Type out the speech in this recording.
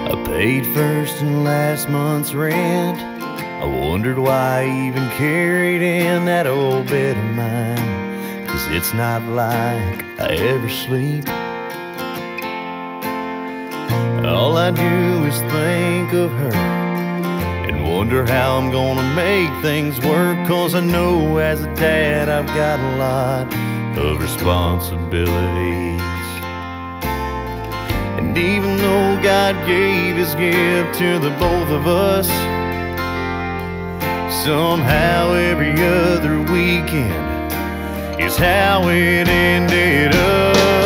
I paid first and last month's rent. I wondered why I even carried in that old bed of mine, 'cause it's not like I ever sleep. All I do is think of her and wonder how I'm gonna make things work, 'cause I know as a dad I've got a lot of responsibilities. And even though God gave His gift to the both of us, somehow every other weekend is how it ended up.